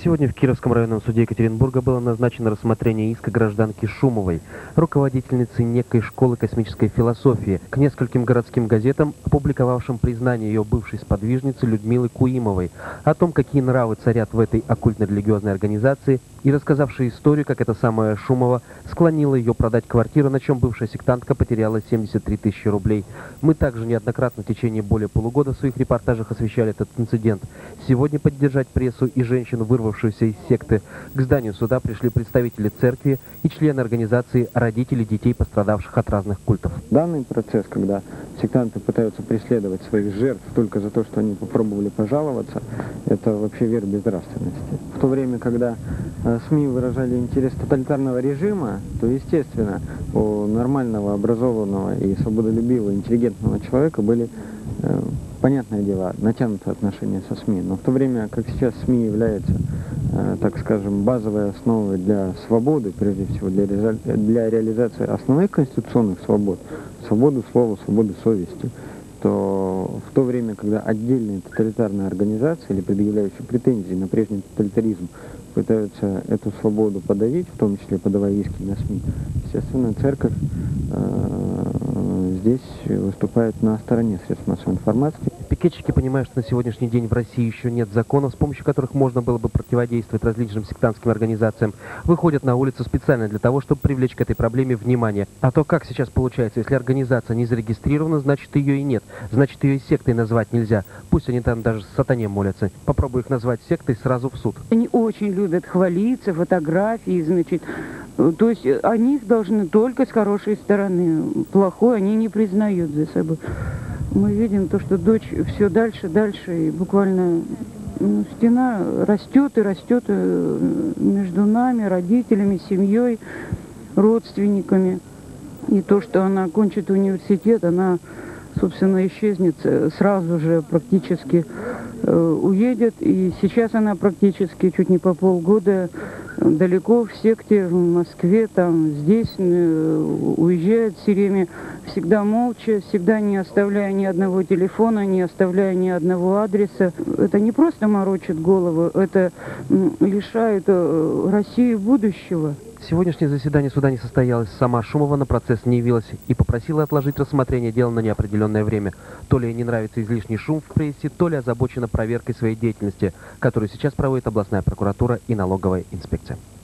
Сегодня в Кировском районном суде Екатеринбурга было назначено рассмотрение иска гражданки Шумовой, руководительницы некой школы космической философии, к нескольким городским газетам, опубликовавшим признание ее бывшей сподвижницы Людмилы Куимовой о том, какие нравы царят в этой оккультно-религиозной организации, и рассказавшей историю, как эта самая Шумова склонила ее продать квартиру, на чем бывшая сектантка потеряла 73 тысячи рублей. Мы также неоднократно в течение более полугода в своих репортажах освещали этот инцидент. Сегодня поддержать прессу и женщину, вырвавшуюся из секты, к зданию суда пришли представители церкви и члены организации родителей детей, пострадавших от разных культов. Данный процесс, когда сектанты пытаются преследовать своих жертв только за то, что они попробовали пожаловаться, это вообще верх безнравственности. В то время, когда СМИ выражали интерес тоталитарного режима, то, естественно, у нормального, образованного и свободолюбивого, интеллигентного человека были, понятное дело, натянутые отношения со СМИ. Но в то время, как сейчас СМИ является, так скажем, базовой основой для свободы, прежде всего для реализации основных конституционных свобод, свободы слова, свободы совести, то в то время, когда отдельные тоталитарные организации или предъявляющие претензии на прежний тоталитаризм пытаются эту свободу подавить, в том числе подавая иски на СМИ, естественно, церковь здесь выступает на стороне средств массовой информации. Пикетчики понимают, что на сегодняшний день в России еще нет законов, с помощью которых можно было бы противодействовать различным сектантским организациям, выходят на улицу специально для того, чтобы привлечь к этой проблеме внимание. А то как сейчас получается, если организация не зарегистрирована, значит ее и нет, значит ее и сектой назвать нельзя. Пусть они там даже сатане молятся. Попробуй их назвать сектой, сразу в суд. Они очень любят хвалиться, фотографии, значит. То есть о них должны только с хорошей стороны. Плохой они не признают за собой. Мы видим то, что дочь все дальше, и буквально стена растет и растет между нами, родителями, семьей, родственниками. И то, что она кончит университет, она, собственно, исчезнет сразу же, практически уедет. И сейчас она практически чуть не по полгода далеко в секте, в Москве, там, здесь уезжает все время, всегда молча, всегда не оставляя ни одного телефона, не оставляя ни одного адреса. Это не просто морочит голову, это лишает Россию будущего. Сегодняшнее заседание суда не состоялось. Сама Шумова на процесс не явилась и попросила отложить рассмотрение дела на неопределенное время. То ли ей не нравится излишний шум в прессе, то ли озабочена проверкой своей деятельности, которую сейчас проводит областная прокуратура и налоговая инспекция.